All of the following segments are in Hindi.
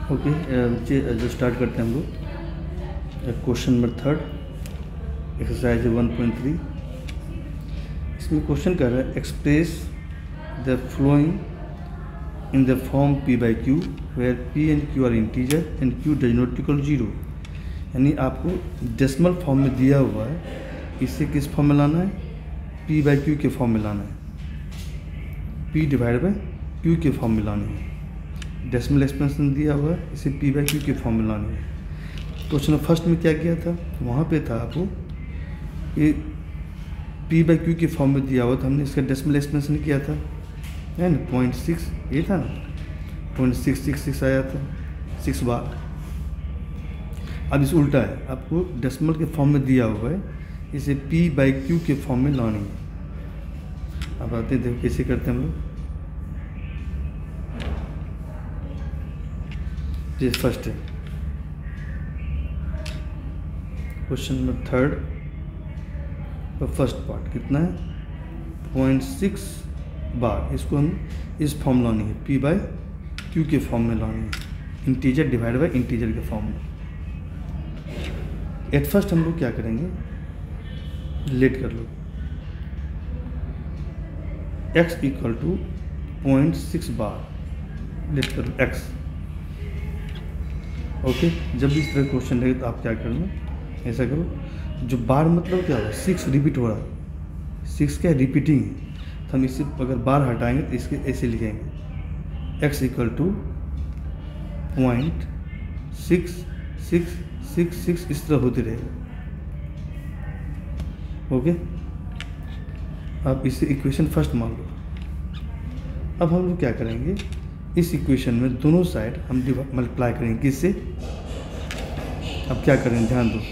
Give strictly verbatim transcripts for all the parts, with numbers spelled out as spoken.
ओके बच्चे जो स्टार्ट करते हैं हम लोग question number third exercise one point three. इसमें क्वेश्चन कर रहा है express the flowing in the form p by q where p and q are integer and q does not equal zero. यानी आपको डेसिमल फॉर्म में दिया हुआ है, इसे किस फॉर्म में लाना है, पी बाई क्यू के फॉर्म में लाना है, पी डिवाइड बाई क्यू के फॉर्म में लानी है। डेसिमल एक्सपेंशन दिया हुआ है, इसे पी बाई क्यू के फॉर्म में लानी है। क्वेश्चन फर्स्ट में क्या किया था, वहाँ पे था आपको ये पी बाई क्यू के फॉर्म में दिया हुआ था, हमने इसका डेसिमल एक्सपेंशन किया था, है ना, पॉइंट सिक्स ये था ना, पॉइंट सिक्स सिक्स सिक्स आया था सिक्स बार। अब इस उल्टा है, आपको डेसिमल के फॉर्म में दिया हुआ है, इसे पी बाई क्यू के फॉर्म में लानी है। अब आते हैं, देखो कैसे करते हैं हम लोग। ये फर्स्ट है क्वेश्चन नंबर थर्ड और फर्स्ट पार्ट कितना है, पॉइंट सिक्स बार। इसको हम इस फॉर्म लानी है, पी बाई क्यू के फॉर्म में लानी है, इंटीजर डिवाइड बाई इंटीजर के फॉर्म में। एट फर्स्ट हम लोग क्या करेंगे, लेट कर लो, x equal to point six bar, let कर लो x। Okay okay? जब भी इस तरह क्वेश्चन रहेगा तो आप क्या करना, ऐसा करो, जो बार मतलब क्या होगा, सिक्स रिपीट हो रहा है, सिक्स क्या रिपीटिंग है, तो हम इससे अगर बार हटाएंगे तो इसके ऐसे लिखेंगे, x equal to point six six six six, इस तरह होते रहेगा। Okay okay? आप इसे इक्वेशन फर्स्ट मान लो। अब हम लोग क्या करेंगे, इस इक्वेशन में दोनों साइड हम मल्टीप्लाई करेंगे, किससे, अब क्या करेंगे ध्यान दो,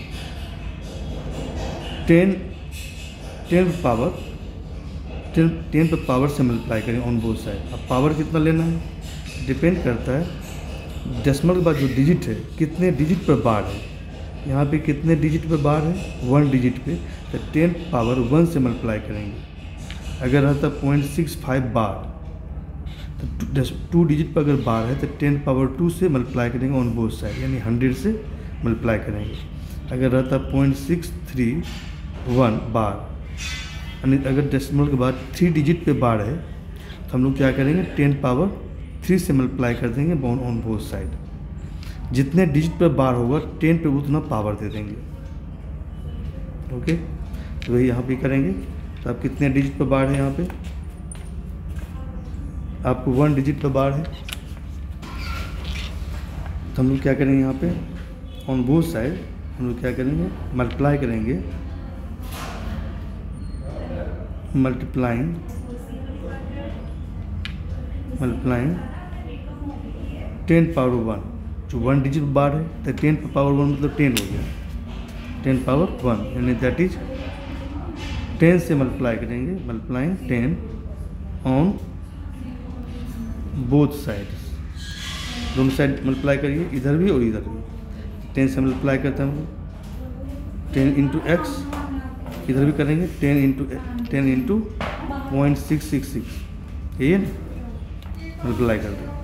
ten ten power ten ten पर पावर से मल्टीप्लाई करेंगे ऑन बोथ साइड। अब पावर कितना लेना है, डिपेंड करता है डेसिमल के बाद जो डिजिट है कितने डिजिट पर बार है, यहाँ पे कितने डिजिट पर बार है, वन डिजिट पे, तो टेन पावर वन से मल्टीप्लाई करेंगे। अगर रहता पॉइंट सिक्स फाइव बार तो टू डिजिट पर अगर बार है तो टेन पावर टू से मल्टीप्लाई करेंगे ऑन बोथ साइड, यानी हंड्रेड से मल्टीप्लाई करेंगे। अगर रहता point six three one bar, यानी अगर डेसिमल के बाद थ्री डिजिट पे बार है तो हम लोग क्या करेंगे, टेन पावर थ्री से मल्टीप्लाई कर देंगे ऑन ऑन बोथ साइड। जितने डिजिट पर बार होगा टेन पे उतना पावर दे देंगे। ओके, तो वही यहाँ पे करेंगे। तो आप कितने डिजिट पर बार है, यहाँ पे आपको वन डिजिट पर बार है, तो हम लोग क्या करेंगे, यहाँ पे ऑन बोथ साइड हम लोग क्या करेंगे, मल्टीप्लाई करेंगे, multiplying multiplying ten power one, जो वन डिजिट बार है तो टेन पावर वन मतलब टेन हो गया, टेन पावर वन, यानी दैट इज टेन से मल्टीप्लाई करेंगे, multiplying ten on both sides, दोनों साइड मल्टीप्लाई करिए, इधर भी और इधर भी। टेन से मल्टीप्लाई करते हैं हम लोग, टेन इंटू एक्स, इधर भी करेंगे ten into ten into point six six six, यही है ना, मल्टीप्लाई कर दें।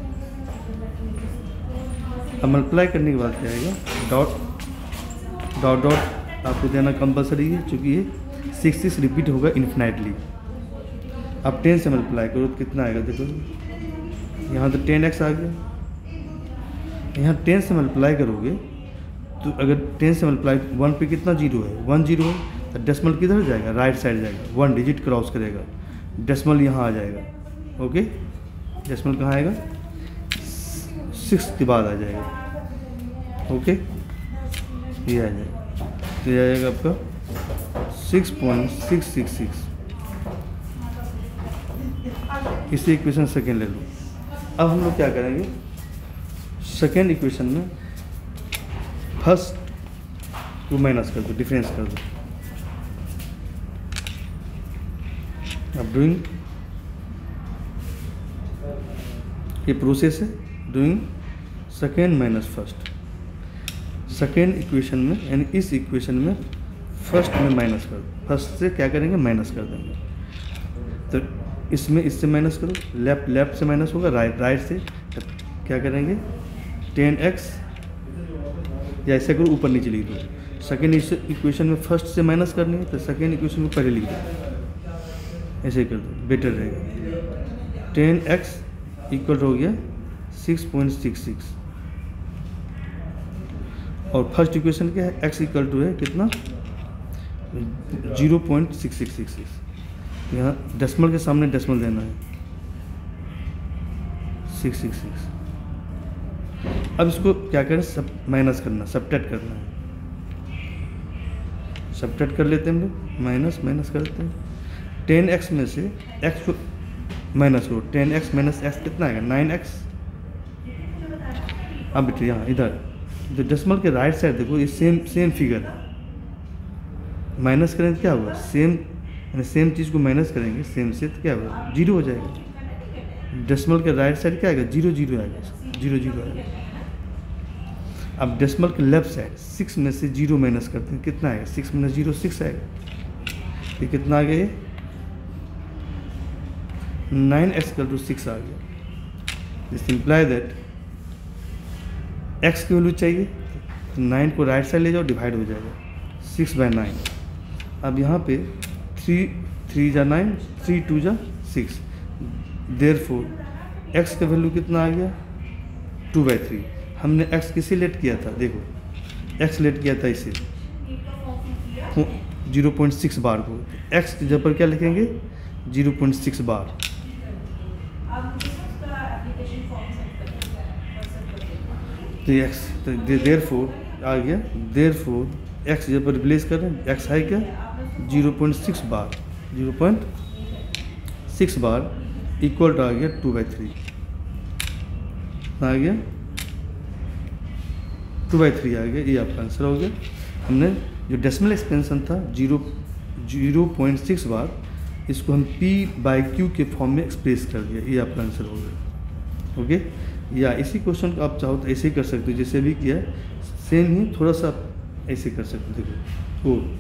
अब मल्टीप्लाई करने के बाद क्या आएगा, डॉट डॉट डॉट आपको देना कंपलसरी है, क्योंकि ये सिक्स सिक्स रिपीट होगा इन्फिनाइटली। अब टेन से मल्टीप्लाई करो तो कितना आएगा, देखो यहाँ तो टेन एक्स आ गया, यहाँ टेन से मल्टीप्लाई करोगे तो अगर टेन से मल्टीप्लाई वन पे कितना जीरो है, वन जीरो है, तो डेसिमल किधर जाएगा, राइट साइड जाएगा, वन डिजिट क्रॉस करेगा, डेसिमल यहाँ आ जाएगा। ओके, डेसिमल कहाँ आएगा, सिक्स के बाद आ जाएगा। ओके, ये आ जाएगा, तो ये आ जाएगा आपका six point six six six. इसे इक्वेशन सेकेंड ले लो। अब हम लोग क्या करेंगे, सेकेंड इक्वेशन में फर्स्ट को माइनस कर दो, डिफरेंस कर दो। अब डूइंग, ये प्रोसेस है, doing second minus first. Second equation में, यानी इस इक्वेशन में फर्स्ट में माइनस कर दो, फर्स्ट से क्या करेंगे, माइनस कर देंगे। तो इसमें इससे माइनस करो, लेफ्ट लेफ्ट से माइनस होगा, राइट राइट से, क्या करेंगे, टेन एक्स, या ऐसे करो ऊपर नीचे लिख दो। सेकेंड इक्वेशन में फर्स्ट से माइनस करनी है तो सेकेंड इक्वेशन में पहले लिख दो, ऐसे कर दो, बेटर रहेगा। टेन एक्स इक्वल हो गया सिक्स पॉइंट सिक्स सिक्स, और फर्स्ट इक्वेशन क्या है, एक्स इक्वल टू है कितना, zero point six six six six. यहाँ डेसिमल के सामने डेसिमल देना है, सिक्स सिक्स सिक्स। अब इसको क्या करें, सब माइनस करना, सबट्रैक्ट करना है। सबट्रैक्ट कर लेते हैं हम लोग, माइनस माइनस करते हैं। टेन एक्स में से एक्स को माइनस करो, टेन एक्स माइनस एक्स कितना आएगा, नाइन एक्स। अब बेटे यहाँ इधर जो डेसिमल के राइट साइड देखो, ये सेम सेम फिगर है, माइनस करें तो क्या होगा, सेम यानी सेम चीज़ को माइनस करेंगे सेम से तो क्या होगा, जीरो हो जाएगा। डेसिमल के राइट साइड क्या आएगा, जीरो जीरो आएगा, जीरो जीरो आएगा। अब डेसिमल के लेफ्ट साइड सिक्स में से जीरो माइनस करते हैं, कितना आएगा, सिक्स माइनस जीरो सिक्स आएगा। ये कितना आ गया, ये nine x equal to six आ गया। दिस इम्प्लाई दैट एक्स की वैल्यू चाहिए तो नाइन को राइट साइड ले जाओ, डिवाइड हो जाएगा, सिक्स बाय नाइन। अब यहाँ पे थ्री थ्री जा नाइन, थ्री टू जा सिक्स, देयर फोर एक्स का वैल्यू कितना आ गया, टू बाई थ्री। हमने एक्स किसे लेट किया था, देखो एक्स लेट किया था इसे जीरो पॉइंट सिक्स बार को, एक्स की जगह पर क्या लिखेंगे, जीरो पॉइंट सिक्स बार। तो एक्स तो देयर फोर आ गया, देयर फोर एक्स जब पर रिप्लेस कर रहे हैं, एक्स है क्या, zero point six bar, zero point six bar equal to आ गया टू बाई थ्री, आ गया टू बाई थ्री आ गया। ये आपका आंसर हो गया। हमने जो डेसिमल एक्सपेंशन था zero zero point six bar, इसको हम पी बाई क्यू के फॉर्म में एक्सप्रेस कर दिया, ये आपका आंसर हो गया। ओके, या इसी क्वेश्चन को आप चाहो तो ऐसे ही कर सकते हो जैसे भी किया, सेम ही थोड़ा सा ऐसे कर सकते हो। देखो वो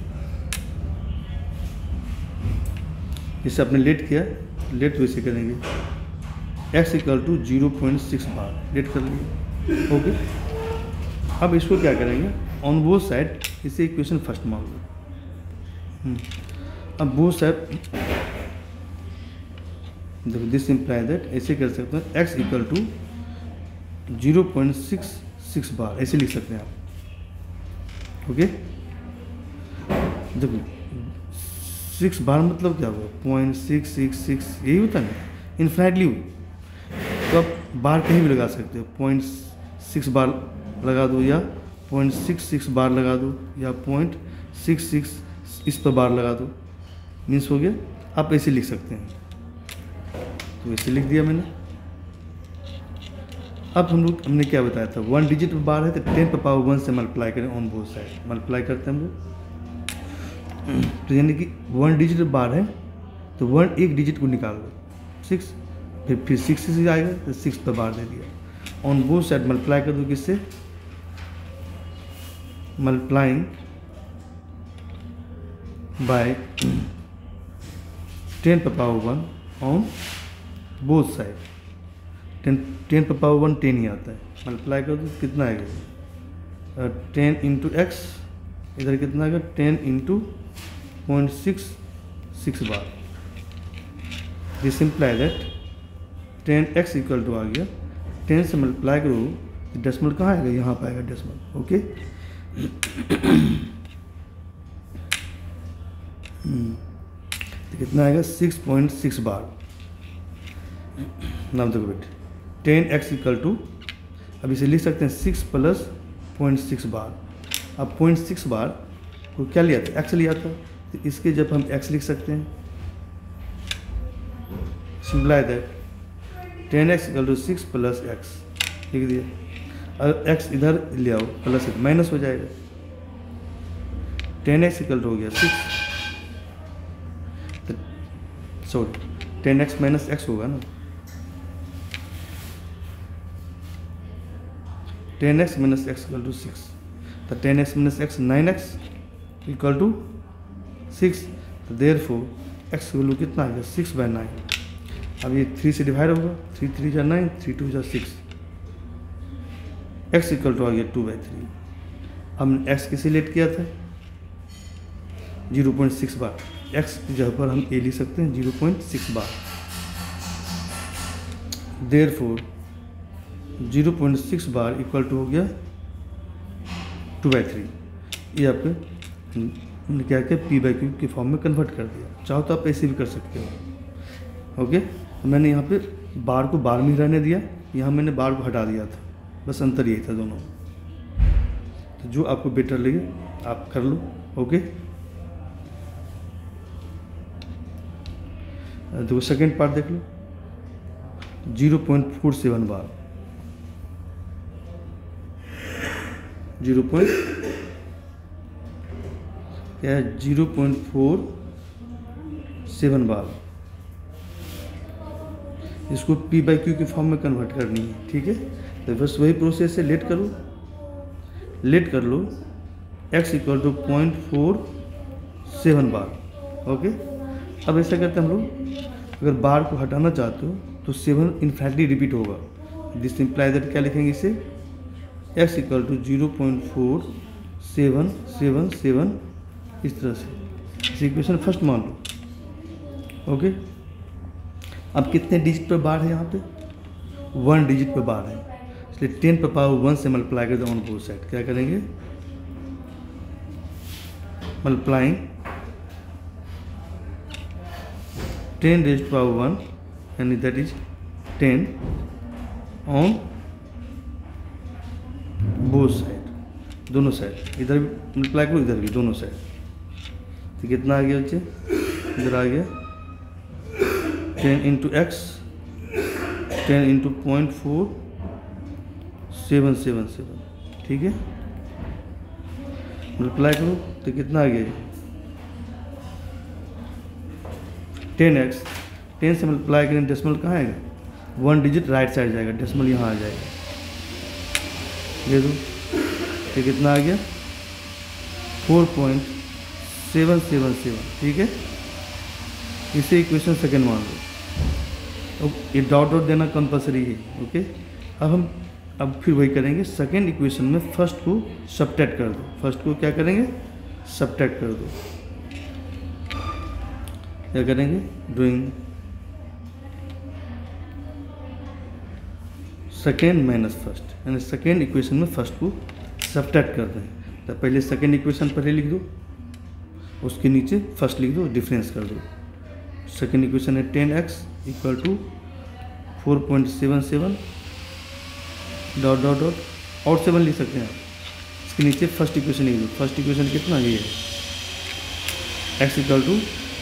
जैसे आपने लेट किया, लेट वैसे करेंगे, x equal to zero point six bar let कर लिए। ओके, अब इसको क्या करेंगे, ऑन बोथ साइड इसे इक्वेशन फर्स्ट मान लो। अब बोथ साइड देखो, दिस इम्प्लाई दैट ऐसे कर सकते हैं, x equal to zero point six six bar ऐसे लिख सकते हैं आप। ओके, देखो सिक्स बार मतलब क्या होगा, पॉइंट सिक्स सिक्स सिक्स, यही होता है ना, इन्फिनाइटली हो। तो आप बार कहीं भी लगा सकते हो, पॉइंट सिक्स बार लगा दो, या पॉइंट सिक्स सिक्स बार लगा दो, या पॉइंट सिक्स सिक्स इस पर बार लगा दो, मीन्स हो गया। आप ऐसे लिख सकते हैं, तो ऐसे लिख दिया मैंने। अब हम लोग हमने क्या बताया था, वन डिजिट पर बार है तो टेन पर पावर वन से मल्टीप्लाई करें ऑन बोथ साइड, मल्टीप्लाई करते हैं हम लोग। तो यानी कि वन डिजिट बार है तो वन एक डिजिट को निकाल दो, सिक्स, फिर फिर सिक्स से आएगा तो सिक्स पर बार दे दिया, ऑन बोथ साइड मल्टीप्लाई कर दो, किससे, मल्टीप्लाइंग बाय टेन पर power one on both side. Ten ten पर पावर वन टेन ही आता है, मल्टीप्लाई कर दो कितना आएगा, टेन इंटू एक्स, इधर कितना आएगा, ten into point six six bar. This imply that ten x equal to आ गया, टेन से मल्टीप्लाई करो तो डेसिमल कहाँ आएगा, यहाँ पर आएगा डेसिमल। ओके, तो कितना आएगा, सिक्स पॉइंट सिक्स बार। नाम देखो बेटे, टेन एक्स इक्वल टू, अब इसे लिख सकते हैं six plus point six bar. अब पॉइंट सिक्स बार को क्या लिया था, एक्स लिया था, तो इसके जब हम एक्स लिख सकते हैं, simply that ten x equal to six plus x लिख दिया। अगर एक्स इधर ले आओ प्लस माइनस हो जाएगा, टेन एक्स इक्वल टू हो गया six, sorry ten x minus x होगा ना, ten x minus x equal to six, तो ten x minus x nine x equal to six, तो देयर फोर एक्स वैल्यू कितना आ गया, सिक्स बाई नाइन। अब ये थ्री से डिवाइड होगा, थ्री थ्री जा नाइन, थ्री टू जा सिक्स, एक्स इक्वल टू आ गया टू बाई थ्री। हमने एक्स किसे लेट किया था, zero point six bar, x की जगह पर हम ए लिख सकते हैं zero point six bar. Therefore zero point six bar equal to हो गया टू बाई थ्री। ये आपके हमने क्या किया, पी बाई क्यू के फॉर्म में कन्वर्ट कर दिया। चाहो तो आप ऐसे भी कर सकते हो। ओके, मैंने यहाँ पे बार को बार में रहने दिया, यहाँ मैंने बार को हटा दिया था, बस अंतर यही था दोनों। तो जो आपको बेटर लगे आप कर लो। ओके, देखो सेकेंड पार्ट देख लो, zero point four seven bar, zero point क्या है, zero point four seven bar. इसको पी बाई क्यू के फॉर्म में कन्वर्ट करनी है। ठीक है, तो बस वही प्रोसेस है, लेट करो, लेट कर लो x equal to point four seven bar. Okay, अब ऐसा करते हैं हम लोग, अगर बार को हटाना चाहते हो तो सेवन इनफैक्टली रिपीट होगा। दिस इम्प्लाई दैट क्या लिखेंगे इसे, x equal to zero point four seven seven seven, इस तरह से। इस इक्वेशन फर्स्ट मान लो। ओके, अब कितने डिजिट पर बार है, यहाँ पे वन डिजिट पर बार है, इसलिए टेन पर पावर वन से मल्टीप्लाई कर दो ऑन बोथ साइड। क्या करेंगे, multiplying ten raise power one यानी that is ten on both side, दोनों साइड, इधर भी मल्टीप्लाई करो इधर भी, दोनों साइड। तो कितना आ गया बच्चे, इधर आ गया ten into x, ten into point four seven seven seven. ठीक है, मल्टीप्लाई करो तो कितना आ गया, टेन एक्स, टेन से मल्टीप्लाई करें डेसिमल कहाँ आएगा, वन डिजिट राइट साइड जाएगा, डेसिमल यहाँ आ जाएगा। ये दो, तो कितना आ गया, four point seven seven seven. ठीक है, इसे इक्वेशन सेकेंड मान लो। अब ये डॉट डॉट देना कंपलसरी है। ओके, अब हम अब फिर वही करेंगे, सेकेंड इक्वेशन में फर्स्ट को सबट्रैक्ट कर दो, फर्स्ट को क्या करेंगे, सबट्रैक्ट कर दो। क्या करेंगे, डूइंग सेकेंड माइनस फर्स्ट, यानी सेकेंड इक्वेशन में फर्स्ट को सबट्रैक्ट कर दें। तो पहले सेकेंड इक्वेशन पहले लिख दो, उसके नीचे फर्स्ट लिख दो, डिफरेंस कर दो। सेकेंड इक्वेशन है ten x equal to four point seven seven dot dot dot, और सेवन लिख सकते हैं आप, इसके नीचे फर्स्ट इक्वेशन लिख दो। फर्स्ट इक्वेशन कितना ये है, x equal to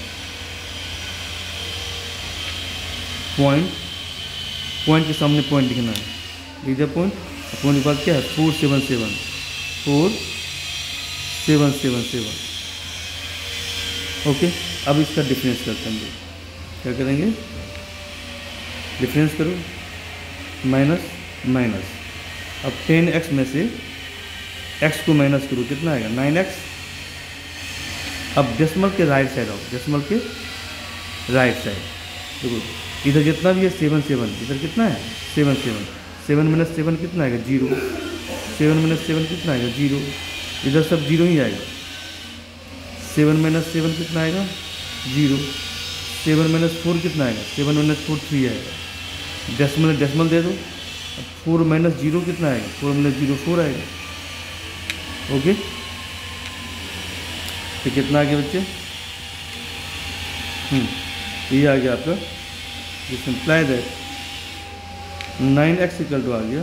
point, point के सामने पॉइंट लिखना है, लिख दिया पॉइंट, पॉइंट के बाद क्या है, four seven seven, four seven seven seven. Okay, अब इसका डिफरेंस करते हैं, क्या करेंगे, डिफरेंस करो, माइनस माइनस, अब टेन एक्स में से एक्स को माइनस करो, कितना आएगा, नाइन एक्स। अब डेसिमल के राइट साइड आओ, डेसिमल के राइट साइड देखो, इधर जितना भी है सेवन सेवन, इधर कितना है, seven seven, seven minus seven कितना आएगा, जीरो, सेवन माइनस सेवन कितना आएगा, जीरो, इधर सब जीरो ही आएगा। सेवन माइनस सेवन कितना आएगा, जीरो, सेवन माइनस फोर कितना आएगा, सेवन माइनस फोर थ्री आएगा। डेसिमल डेसिमल दे दो, अब फोर माइनस जीरो कितना आएगा, फोर माइनस जीरो फोर आएगा। ओके, तो कितना आ गया बच्चे, हम्म ये आ गया आपका, this imply that nine x equal to आ गया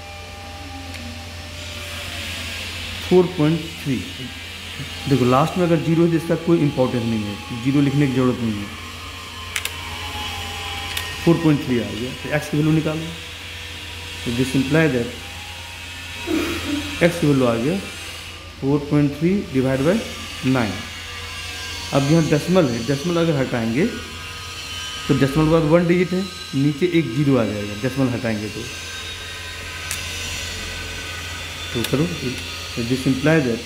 फोर पॉइंट थ्री। देखो लास्ट में अगर जीरो है तो इसका कोई इंपॉर्टेंस नहीं है, जीरो लिखने की जरूरत नहीं है। फोर पॉइंट थ्री आ गया, तो एक्स की वैल्यू निकालो, तो दिस इम्प्लाई दैट एक्स की वैल्यू आ गया four point three divide by nine. अब यहाँ डेसिमल है, डेसिमल अगर हटाएंगे तो डेसिमल के बाद वन डिजिट है, नीचे एक जीरो आ जाएगा, डेसिमल हटाएंगे तो तो करो, this imply that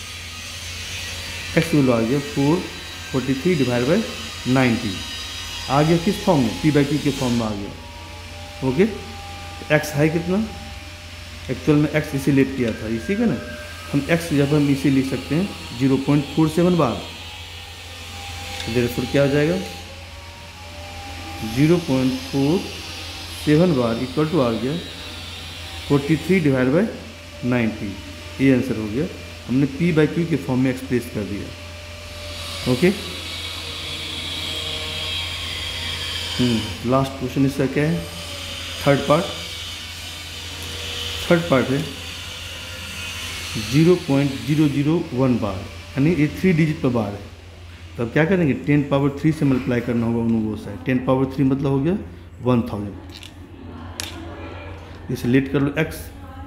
x value आ गया four forty three divide by ninety. आ गया किस फॉर्म में, पी बाई क्यू के फॉर्म में आ गया। ओके, एक्स है कितना, एक्चुअल में एक्स इसी लेट किया था, इसी का ना हम एक्स जब हम इसी लिख सकते हैं zero point four seven bar, therefore क्या हो जाएगा zero point four seven bar equal to आ गया forty three divide by ninety, ये आंसर हो गया। हमने पी बाई क्यू के फॉर्म में एक्सप्रेस कर दिया। ओके, लास्ट क्वेश्चन इसका क्या है, थर्ड पार्ट। थर्ड पार्ट है zero point zero zero one bar, यानी ये थ्री डिजिट पर बार है। तो अब क्या करेंगे, टेन पावर थ्री से मल्टीप्लाई करना होगा उन वो साइड। टेन पावर थ्री मतलब हो गया वन थाउजेंड। इसे लेट कर लो एक्स,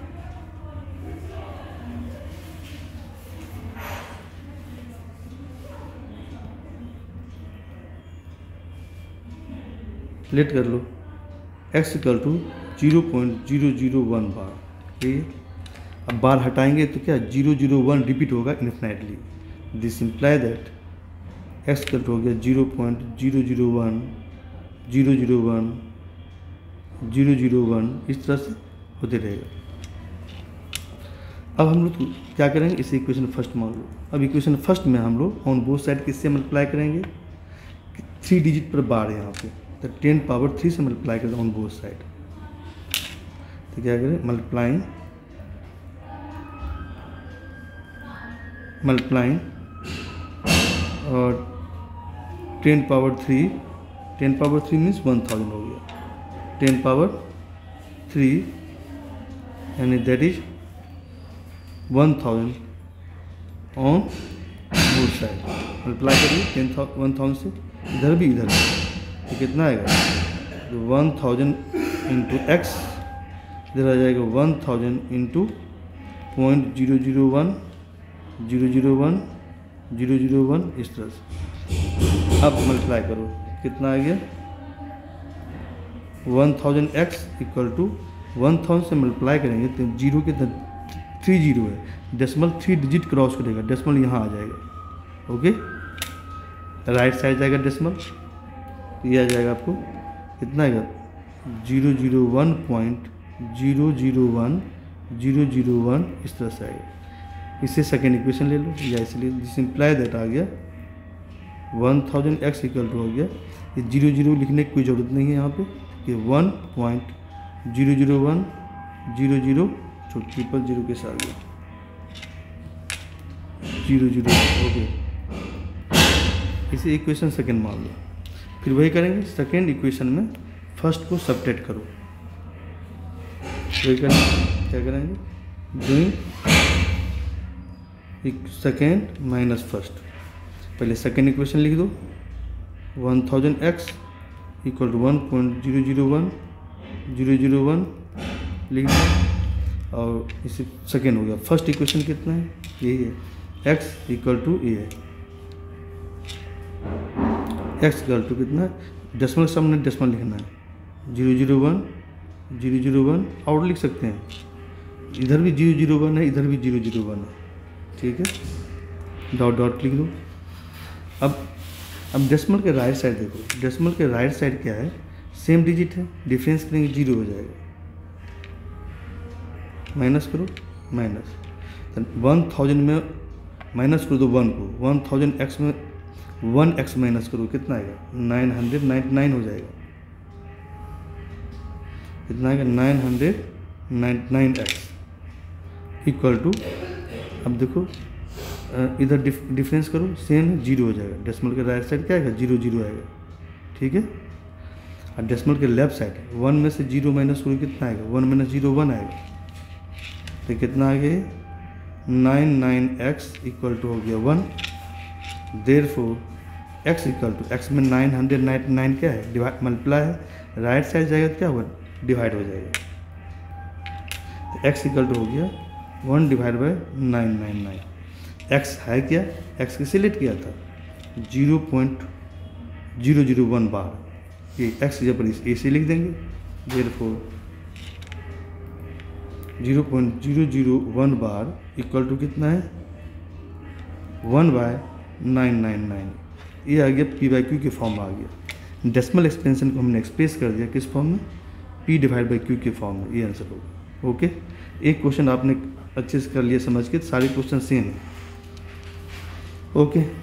लेट कर लो x equal to zero point zero zero one bar. ठीक है, अब बार हटाएंगे तो क्या जीरो जीरो वन रिपीट होगा infinitely. This imply that x equal to हो गया zero point zero zero one zero zero one zero zero one, इस तरह से होते रहेगा। अब हम लोग क्या करेंगे, इसे इक्वेशन फर्स्ट मान लो। अब इक्वेशन फर्स्ट में हम लोग ऑन बोथ साइड किससे मल्टीप्लाई करेंगे, थ्री डिजिट पर बार है यहाँ पे, तो टेन पावर थ्री से मल्टीप्लाई करें ऑन बोथ साइड। तो क्या करें, मल्टीप्लाइंग मल्टीप्लाइंग और ten power three, ten power three means one thousand हो गया। टेन पावर थ्री यानी that is one thousand on both side. Multiply करिए टेन वन थाउजेंड से, इधर भी इधर भी, तो कितना आएगा, तो वन थाउजेंड इंटू एक्स, इधर आ जाएगा one thousand into point zero zero one zero zero one zero zero one, इस तरह से। अब मल्टीप्लाई करो, कितना आ गया, one thousand x equal to one thousand से मल्टीप्लाई करेंगे तो जीरो के थ्री जीरो है, डेसिमल थ्री डिजिट क्रॉस करेगा, डेसिमल यहाँ आ जाएगा। ओके, राइट साइड जाएगा डेसिमल, ये आ जाएगा आपको कितना आएगा, zero zero one point zero zero one zero zero one, इस तरह से आएगा। इससे सेकेंड इक्वेशन ले लो, या इसलिए जिस इम्प्लाई दैट आ गया one thousand x equal to हो गया, ये जीरो जीरो लिखने की कोई ज़रूरत नहीं है यहाँ पे, कि one point zero zero one zero zero तो ट्रिपल जीरो के साथ गया जीरो जीरो। ओके, इसे इक्वेशन सेकेंड मान लो। फिर वही करेंगे, सेकेंड इक्वेशन में फर्स्ट को सब्ट्रैक्ट करो। वही करेंगे, क्या करेंगे, डूइंग सेकेंड माइनस फर्स्ट। पहले सेकेंड इक्वेशन लिख दो, one thousand x equal to one point zero zero one zero zero one लिख दो, और इसे सेकेंड हो गया। फर्स्ट इक्वेशन कितना है, यही है, एक्स इक्वल टू ये है, एक्स इक्वल टू कितना, डेसिमल सब में डेसिमल लिखना है, zero zero one zero zero one, और लिख सकते हैं इधर भी जीरो जीरो वन है, इधर भी जीरो जीरो वन है। ठीक है, डॉट डॉट लिख दो। अब अब डेसिमल के राइट साइड देखो, डेसिमल के राइट साइड क्या है, सेम डिजिट है, डिफरेंस करेंगे जीरो हो जाएगा, माइनस करो माइनस, तो वन थाउजेंड में माइनस करो दो वन को, वन थाउजेंड एक्स में वन एक्स माइनस करो, कितना आएगा, नाइन हंड्रेड नाइन्टी नाइन हो जाएगा। कितना आएगा, nine hundred ninety nine x equal to, अब देखो इधर डिफ, डिफरेंस करो, सेम है, जीरो हो जाएगा। डेसिमल के राइट साइड क्या आएगा, जीरो जीरो आएगा। ठीक है, और डेसिमल के लेफ्ट साइड वन में से जीरो माइनस करो, कितना आएगा, वन माइनस जीरो वन आएगा, तो कितना आ गया, nine nine x equal to हो गया one. Therefore x equal to, x में नाइन हंड्रेड नाइन्टी नाइन क्या है, डिवाइड मल्टीप्लाई है, राइट साइड जाएगा तो क्या होगा, डिवाइड हो जाएगा। तो एक्स इक्वल टू हो गया one divide by nine nine nine. X है क्या, एक्स किसे लेट किया था, zero point zero zero one bar, ये एक्स जब पर ए से लिख देंगे। Therefore zero point zero zero one bar equal to कितना है, one by nine nine nine, ये आ गया पी बाई क्यू के फॉर्म में आ गया। डेसिमल एक्सपेंशन को हमने एक्सप्रेस कर दिया किस फॉर्म में, पी डिवाइड बाई क्यू के फॉर्म में, ये आंसर होगा। ओके, एक क्वेश्चन आपने अच्छे से कर लिया समझ के, सारे क्वेश्चन सेम है। ओके।